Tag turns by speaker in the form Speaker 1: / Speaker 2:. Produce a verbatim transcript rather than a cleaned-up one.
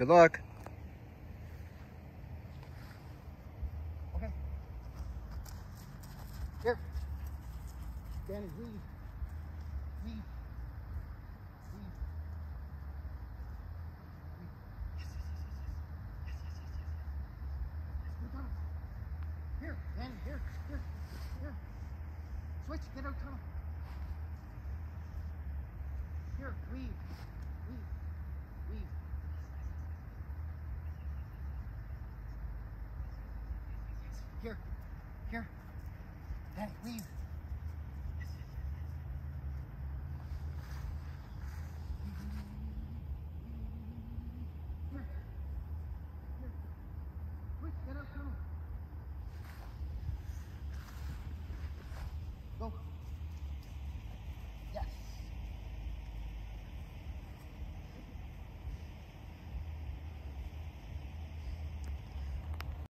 Speaker 1: Good luck.
Speaker 2: Okay. Here. Danny, weave. Weave. Weave. Here, Danny, here, here, here. Switch, get out tunnel. Here, weave, weave, weave. Here, here. Danny, weave.